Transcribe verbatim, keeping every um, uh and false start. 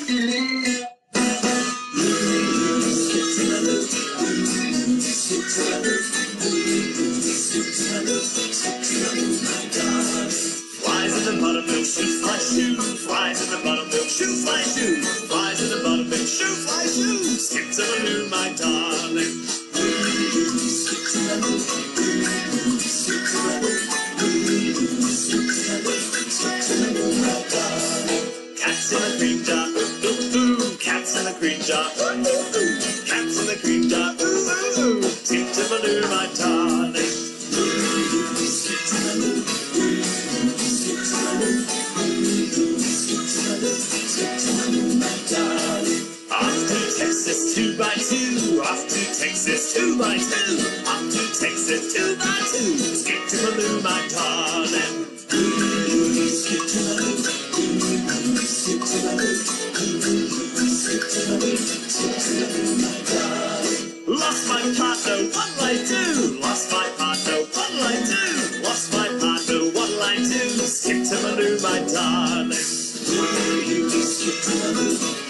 Flies in the buttermilk, shoe, fly, shoe. Flies in the buttermilk, shoe, fly, shoe. Flies in the buttermilk, shoe, fly, shoe. Skip to the loo, my darling. Skip to the loo. Skip to the loo. Skip to the loo. Skip to the loo, my darling. Cats in the cream jar, ooh, ooh, ooh. Cats in the cream jar, ooh, ooh, ooh. Cats in the cream jar, ooh, ooh, ooh. Skip to the loo, my darling. Skip to the loo. Off to Texas, two by two. Off to Texas, two by two. Off to Texas, two by two. Skip to the loo, my darling. Skip to the loo. Skip to the loo. Skip to the loo. Skip to the loo, my darling. Lost my partner, what'll I do? Lost my partner, what'll I do? Lost my partner, what'll I do? Skip to the loo, my darling. Skip to the loo.